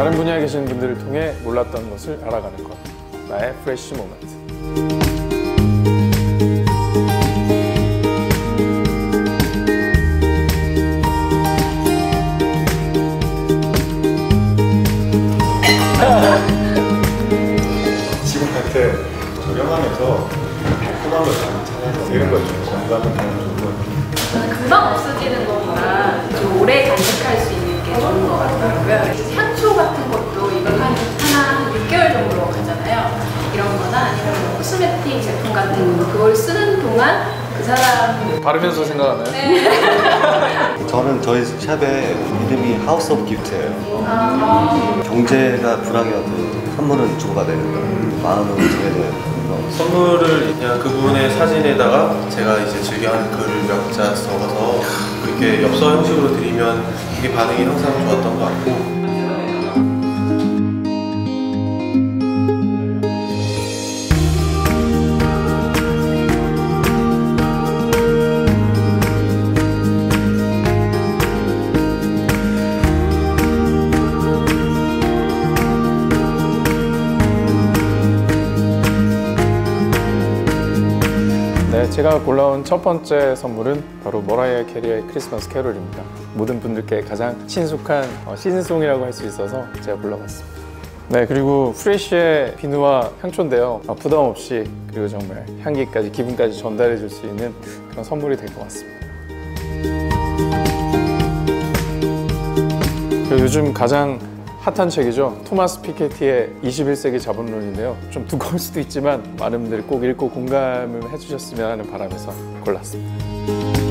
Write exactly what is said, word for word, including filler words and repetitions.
다른 분야에 계신 분들을 통해 몰랐던 것을 알아가는 것. 나의 프레쉬 모먼트. 지금 갈 때 저렴하면서 달콤한 걸 찾아서 이런 걸 좀 공감을 하면 좋은 것 같아요. 금방 없어지는 것보다 좀 오래 간직할 수 있는 게 좋은 것 같더라고요. 향초 같은 것도 이걸 한 하나 육 개월 정도 가잖아요. 이런 거나 아니면 뭐 코스메틱 제품 같은 거 그걸 쓰는 동안 그 사람 바르면서 생각하나요? 네. 저는 저희 샵의 이름이 하우스 오브 기프트예요. 아. 경제가 불황이어도 선물은 주고가 되는 마음은 정해져요. 선물을 그냥 그분의 사진에다가 제가 이제 즐겨하는 글을 몇 자 적어서 그렇게 엽서 형식으로 드리면 이게 반응이 항상 좋았던 것 같고. 네, 제가 골라온 첫 번째 선물은 바로 머라이어 캐리의 크리스마스 캐롤입니다. 모든 분들께 가장 친숙한 어, 시즌송이라고 할 수 있어서 제가 골라봤습니다. 네, 그리고 프레쉬의 비누와 향초인데요. 어, 부담 없이 그리고 정말 향기까지 기분까지 전달해 줄 수 있는 그런 선물이 될 것 같습니다. 그리고 요즘 가장 핫한 책이죠. 토마스 피케티의 이십일 세기 자본론인데요. 좀 두꺼울 수도 있지만 많은 분들이 꼭 읽고 공감을 해주셨으면 하는 바람에서 골랐습니다.